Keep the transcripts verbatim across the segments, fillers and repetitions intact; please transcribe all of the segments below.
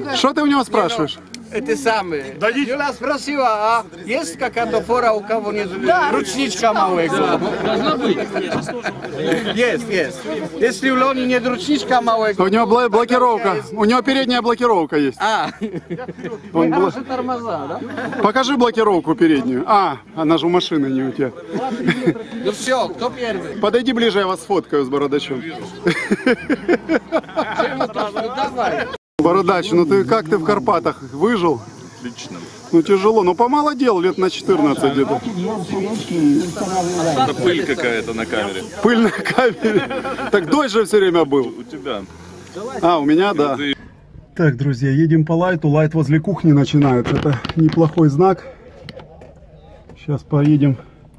Что ты у него спрашиваешь? Это самое. Юля спросила, а есть какая-то фора у кого-нибудь? Да. Ручничка маленькая. Должна быть. Есть, есть. Если у Лени нет ручничка маленькая. У него бл блокировка. У него передняя блокировка есть. А. Он бл... тормоза, да? Покажи блокировку переднюю. А, она же у машины, не у тебя. Ну все, кто первый? Подойди ближе, я вас сфоткаю с бородачом. Давай. Бородач, ну ты как ты в Карпатах выжил? Отлично. Ну тяжело, но помолодел лет на четырнадцать где-то. Это пыль какая-то на камере. Пыль на камере. Так дождь же все время был. У тебя. А, у меня, да. Так, друзья, едем по лайту. Лайт возле кухни начинает. Это неплохой знак. Сейчас поедем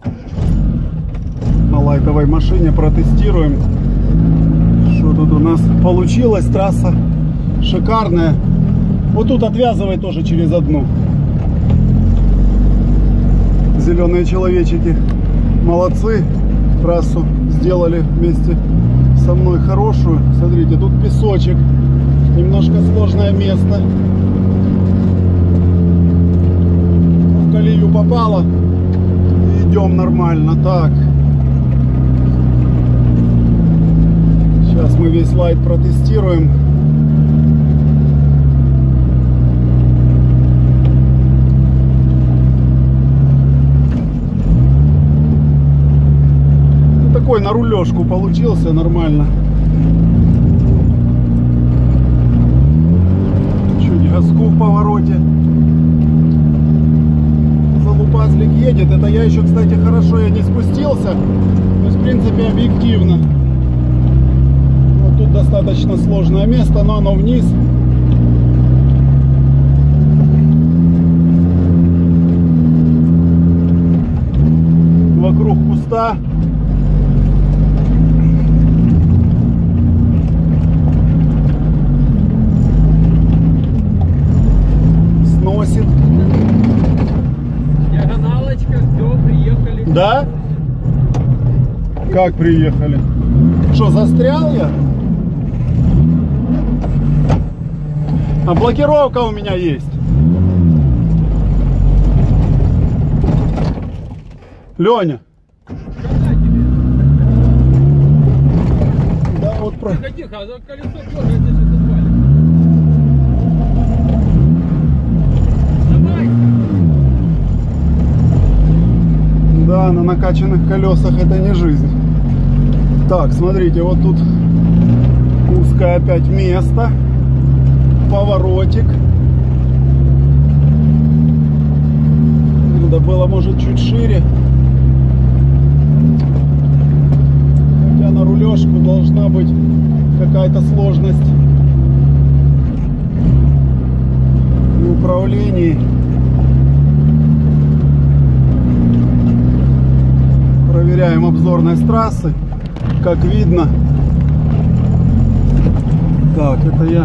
на лайтовой машине, протестируем, что тут у нас получилось. Трасса шикарная. Вот тут отвязывай тоже через одну. Зеленые человечики молодцы. Трассу сделали вместе со мной хорошую. Смотрите, тут песочек. Немножко сложное место. В колею попало. И идем нормально. Так. Сейчас мы весь лайт протестируем. Такой на рулежку получился нормально. Чуть газку в повороте. Залупазлик едет. Это я еще, кстати, хорошо я не спустился. То есть, в принципе, объективно. Вот тут достаточно сложное место, но оно вниз. Вокруг куста. Сносит. Диагоналочка, все, приехали. Да? Как приехали? Что, застрял я? А блокировка у меня есть. Леня. Да, вот про... Тихо, тихо, а за колесо дергается, сейчас отвалит. Давай! Да, на накачанных колесах это не жизнь. Так, смотрите, вот тут узкое опять место. Поворотик. Надо было, может, чуть шире. Хотя на рулежку должна быть какая-то сложность в управлении. Проверяем обзорность трассы. Как видно. Так, это я...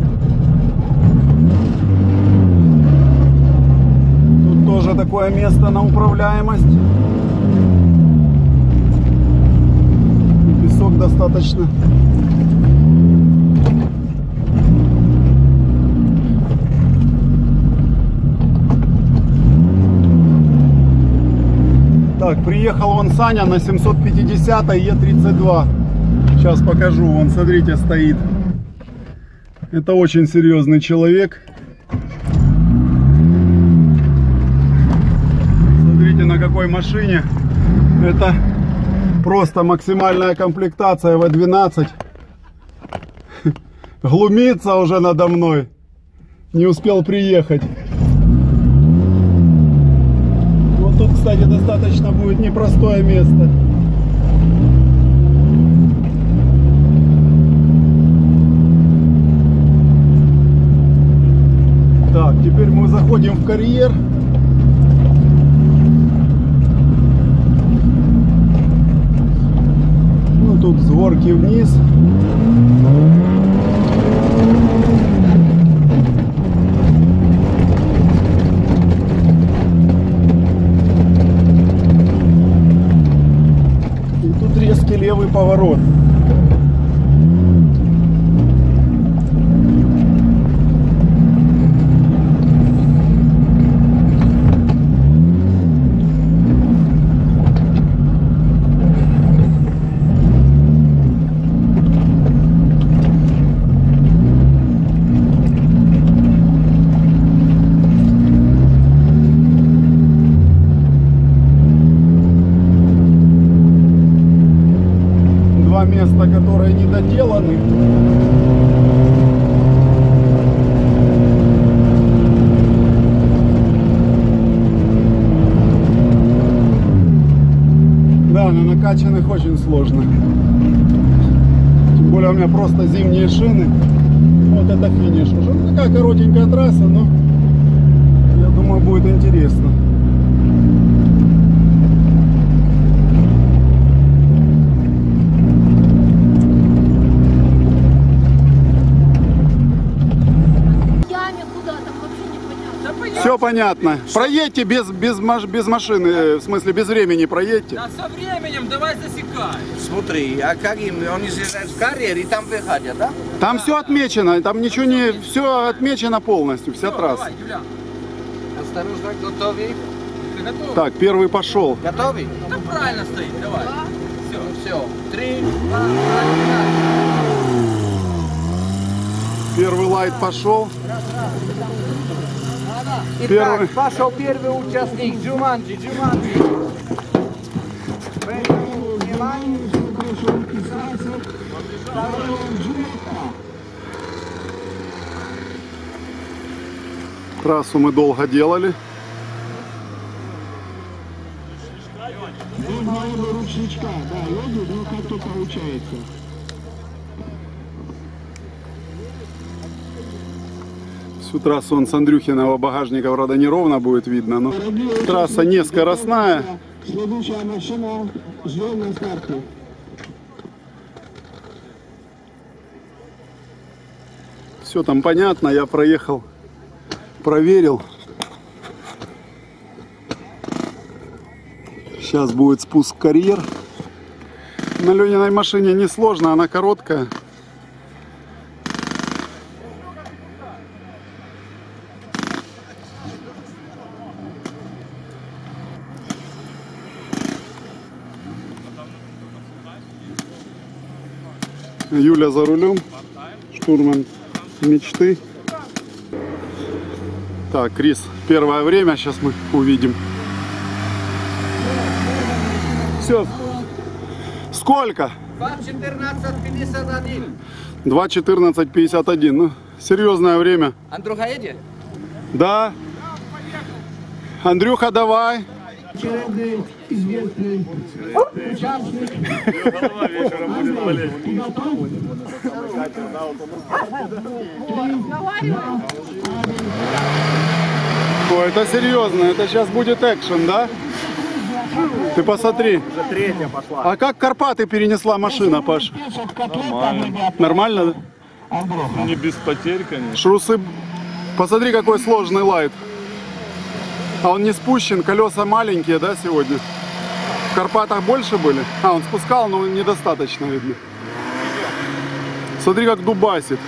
Тут тоже такое место на управляемость. Песок достаточно. Так, приехал вон Саня на семьсот пятидесятой Е тридцать два. Сейчас покажу. Вон, смотрите, стоит. Это очень серьезный человек. Смотрите, на какой машине. Это просто максимальная комплектация вэ двенадцать. Глумится уже надо мной. Не успел приехать. Вот тут, кстати, достаточно будет непростое место. Так, теперь мы заходим в карьер. Ну, тут с горки вниз. И тут резкий левый поворот. которые не доделаны. Да, на накачанных очень сложно. Тем более у меня просто зимние шины. Вот это финиш уже. Ну, такая коротенькая трасса, но я думаю, будет интересно. Все понятно. Проедьте без, без, без машины, в смысле без времени проедьте. Да со временем давай засекай. Смотри, а как им, они съезжают в карьер и там выходят, да? Там все отмечено, там ничего не, все отмечено полностью, вся Всё, трасса. давай, Юля. Осторожно, готовы? Ты готов? Так, первый пошел. Готовы? Да правильно стоит, давай. Все. Все. Три, два, один. Первый лайт пошел. Итак, Первый. пошел первый участник. Джуманджи, Джуманджи. Внимание. Трассу мы долго делали. Ручничка, да, едет, но как-то получается. Всю трассу он с Андрюхиного багажника, правда, неровно будет видно, но трасса не скоростная. Следующая машина ждет на старте. Все там понятно, я проехал, проверил. Сейчас будет спуск в карьер. На Лениной машине не сложно, она короткая. Юля за рулем, штурман мечты. Так, Крис, первое время, сейчас мы увидим. Все. Сколько? два четырнадцать пятьдесят один. два четырнадцать пятьдесят один. Ну, серьезное время. Андрюха едет? Да. Андрюха, давай. Очередный известный участник. О, это серьезно, это сейчас будет экшен, да? Ты посмотри. Уже третья пошла. А как Карпаты перенесла машина, Паш? Нормально. Нормально, да? Не без потерь, конечно. Шрусы. Посмотри, какой сложный лайт. А он не спущен, колеса маленькие, да, сегодня? В Карпатах больше были? А, он спускал, но недостаточно, видно. Смотри, как дубасит.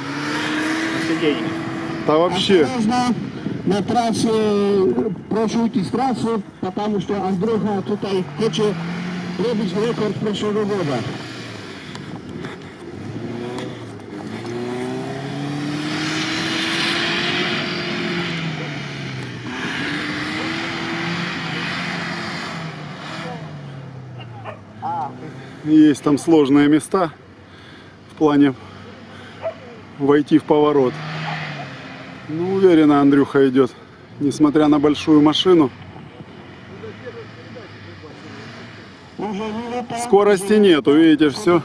Да вообще. Осторожно, на трассе, прошу уйти с трассы, потому что Андрюха тут хочет пробить рекорд прошлого года. Есть там сложные места в плане войти в поворот. Ну, уверенно Андрюха идет, несмотря на большую машину. Скорости нету, видите, все.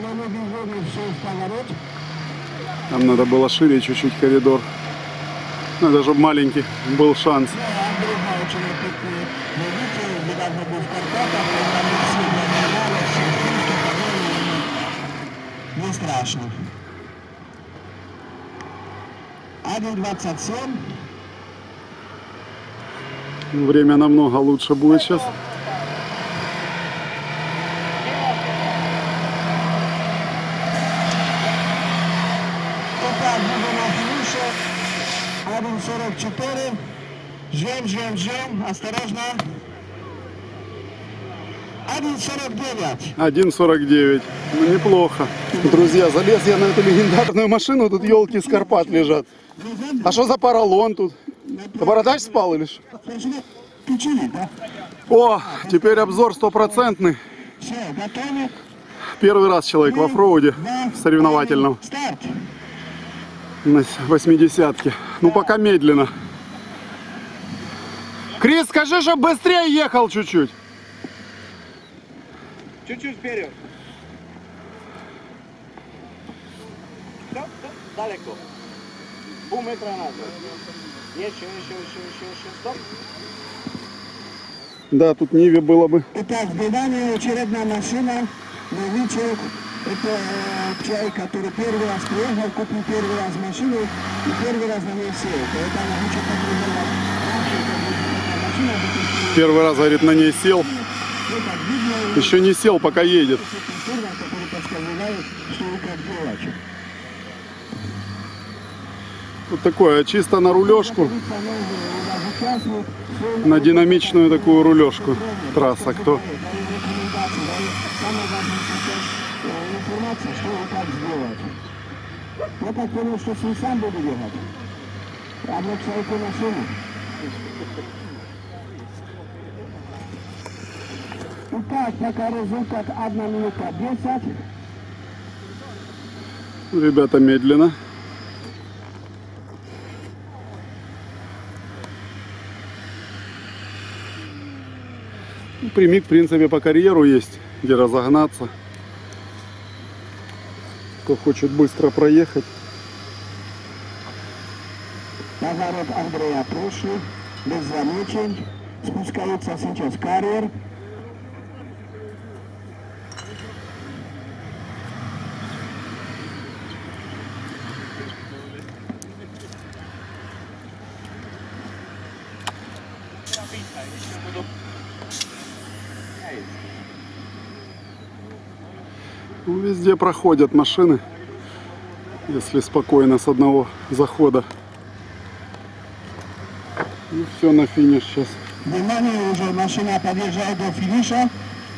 Там надо было шире чуть-чуть коридор. Надо, чтобы маленький был шанс. Не страшно. один двадцать семь. Время намного лучше будет сейчас. Итак, будем на финише. один сорок четыре. Ждем, ждем, ждем. Осторожно. один сорок девять. один сорок девять. Ну, неплохо. Друзья, залез я на эту легендарную машину. Тут елки с Карпат лежат. А что за поролон тут? Ты бородач спал или что? Включили, да? О, теперь обзор стопроцентный. Все, готовы? Первый раз человек в оффроуде соревновательном Старт. на восьмидесятке. Ну пока медленно. Крис, скажи, чтобы быстрее ехал чуть-чуть. Чуть-чуть вперед. Стоп, стоп, далеко. Пол метра назад. Еще, еще, еще, еще, еще. Стоп. Да, тут Ниве было бы. Итак, внимание, очередная машина, новичок. Это э, человек, который первый раз приехал, купил первый раз машину и первый раз на ней сел. Это новичок, который был раньше, эта машина, будет Первый раз, говорит, на ней сел. ну, так видно, Еще не сел, пока едет. сервер, который подсказывает, что вы как делаете. Вот такое, чисто на рулежку. На динамичную такую рулежку. Трасса, кто? Информация, что вы как сделать. Я так понял, что с ним сам буду делать. Одну человеку машину. Итак, пока результат одна минута десять. Ребята медленно. Прямик, в принципе, по карьеру есть, где разогнаться. Кто хочет быстро проехать. Поворот Андрея прошлый, без замечаний. Спускается сейчас карьер. Ну, везде проходят машины, если спокойно с одного захода. И все на финиш сейчас. Внимание, уже машина подъезжает до финиша.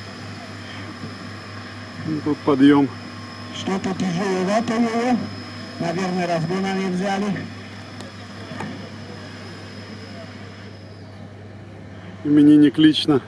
И тут подъем. Что-то тяжеловато его. Наверное, разгона не взяли. Именинник лично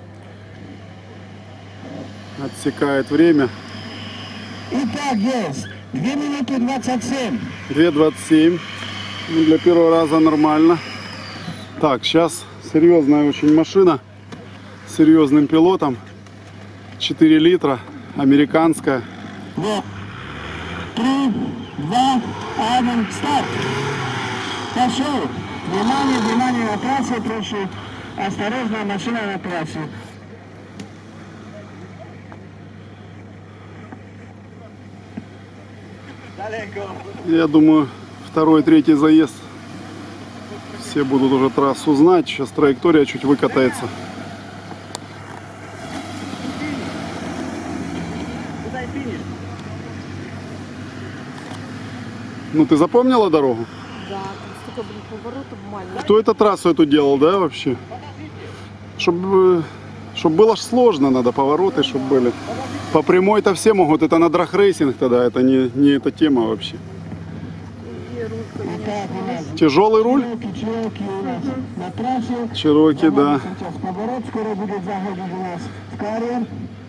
отсекает время. Итак, есть. две минуты двадцать семь. две двадцать семь. Ну, для первого раза нормально. Так, сейчас серьезная очень машина. С серьезным пилотом. четыре литра. Американская. Вот. три, два, один, старт. Пошел. Внимание, внимание на трассе, прошу. Осторожно, машина на трассе. Далеко. Я думаю, второй, третий заезд все будут уже трассу знать. Сейчас траектория чуть выкатается. Куда и финиш? Ну, ты запомнила дорогу? Да, там столько, блин, поворотов маленьких. Кто эту трассу эту делал, да, вообще? Чтобы, чтобы было ж сложно, надо повороты, чтобы были. По прямой-то все могут, это на драг-рейсинг тогда, это не, не эта тема вообще. И руль поменял. Итак, у нас Тяжелый руль? Чироки, Чироки у нас на трассе. Чироки, да. Сейчас поворот, скоро будет заходить у нас в карьер.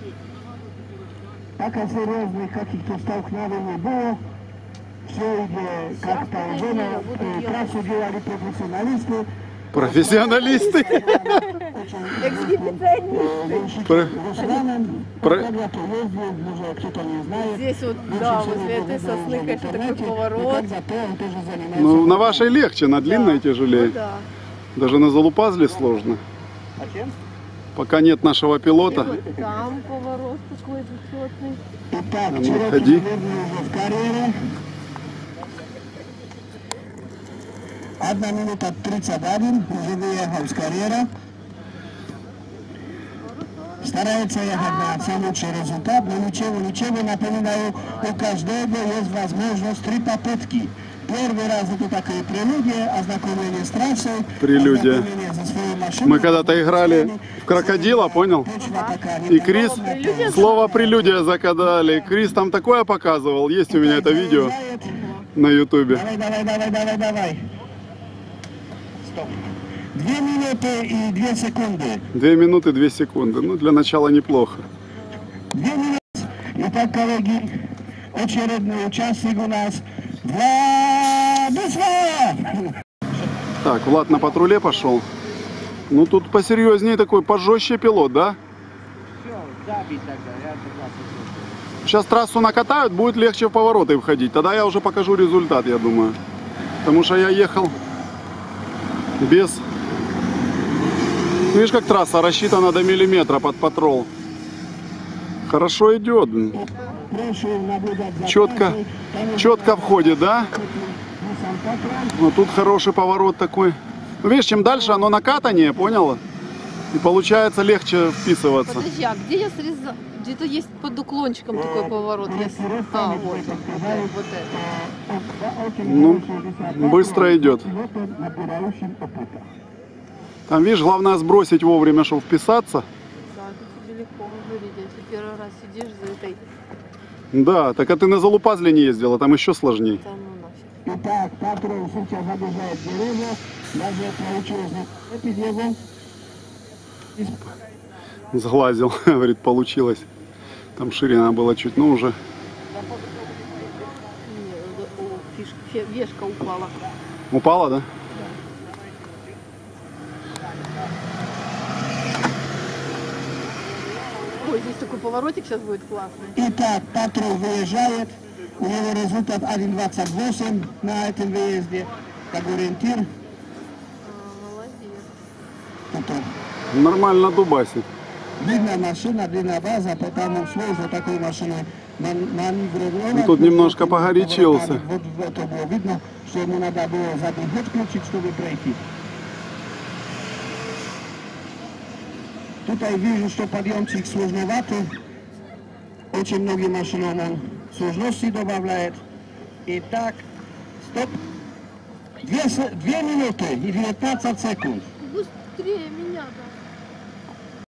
Пока серьезных каких-то столкновений не было. Все идет как-то уже на э, трассу делали профессионалисты. Профессионалисты. Эксгибиционисты. Про- Про- Когда-то ездил, уже кто-то не знает. Здесь вот, да, возле этой сосны, конечно, такой поворот. Ну, на вашей легче, на длинной тяжелее. Ну да. Даже на залупазле сложно. А чем? Пока нет нашего пилота. Там поворот такой высотный. Итак, ну, Чироки, ходи. наверное, уже в карьере. Одна минута тридцать один, уже выехал с карьера. Старается ехать на самый лучший результат, но ничего, ничего, напоминаю, у каждого есть возможность три попытки. Первый раз это такое прелюдия, ознакомление с трассой, Прелюдия. ознакомление со своей машиной. Мы когда-то играли в крокодила, понял? Почва такая, И Крис Прелюдия? слово прелюдия закадали. Крис там такое показывал. Есть у меня это видео на ютубе. Давай, давай, давай, давай, давай. Стоп. Две минуты и две секунды. Две минуты, две секунды. Ну, для начала неплохо. Две минуты. И Итак, коллеги, очередной участник у нас Владислав. Так, Влад на патруле пошел. Ну тут посерьезнее такой, пожестче пилот, да? Все, забить тогда, я согласен. Сейчас трассу накатают, будет легче в повороты входить. Тогда я уже покажу результат, я думаю. Потому что я ехал без... Видишь, как трасса рассчитана до миллиметра под патрол. Хорошо идет. Прошу наблюдать за Четко, трассой. четко входит, да? Но тут хороший поворот такой. Ну, видишь, чем дальше оно накатаннее, понял? И получается легче вписываться. Подожди, а где я срезала? Где-то есть под уклончиком такой поворот. Я... с- А, вот, вот, вот это. Ну, быстро идет. Там, видишь, главное сбросить вовремя, чтобы вписаться. Да, это тебе легко говорить, если первый раз сидишь за этой... Да, так а ты на Залупазле не ездила, там еще сложнее. Да ну нафиг. Итак, патруль сейчас обижает деревья. Даже получилось эти деревья. Сглазил, говорит, получилось. Там ширина была чуть, ну уже. Не, о, фиш- фе- вешка упала. Упала, да? Ой, здесь такой поворотик сейчас будет классный. Итак, патруль выезжает. У него результат один двадцать восемь на этом выезде. Как ориентир. А, молодец. Потом. Нормально дубасит. Длинная машина, длинная база, потому сложно такой машиной ман- маневрировать. Ну, тут немножко погорячился. Вот это было видно, что ему надо было задний ход включить, чтобы пройти. Тут я вижу, что подъемчик сложноватый. Очень многим машинам он сложности добавляет. Итак, стоп. Две, с- две минуты и девятнадцать секунд. Быстрее меня, да.